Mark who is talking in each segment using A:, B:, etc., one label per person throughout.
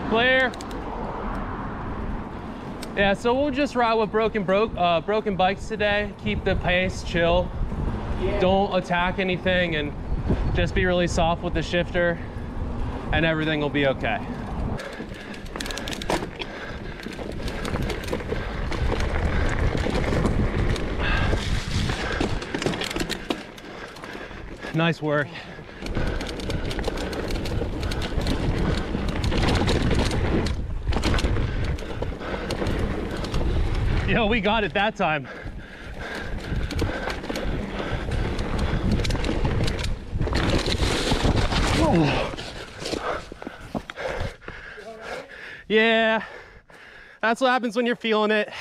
A: Clear. Yeah, so we'll just ride with broken bikes today. Keep the pace chill. Yeah. Don't attack anything and just be really soft with the shifter and everything will be okay. Nice work. Yo, we got it that time. Oh. Yeah, that's what happens when you're feeling it.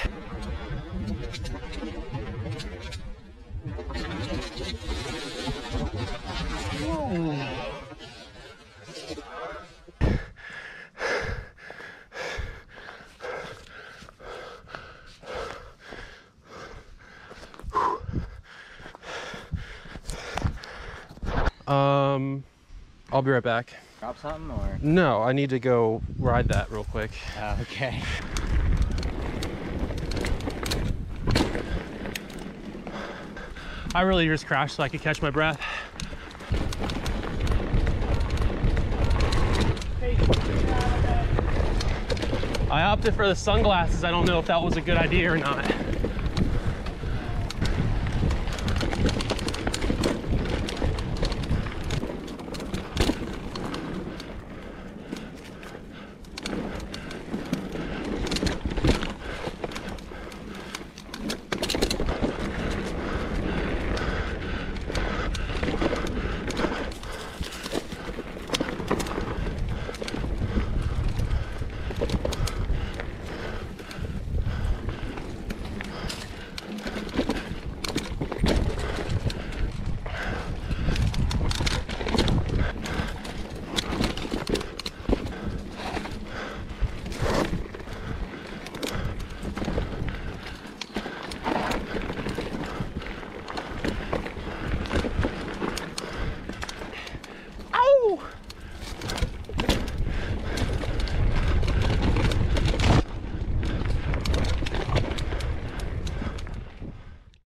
A: I'll be right back.
B: Drop something or?
A: No, I need to go ride that real quick.
B: Okay.
A: I really just crashed so I could catch my breath. I opted for the sunglasses. I don't know if that was a good idea or not.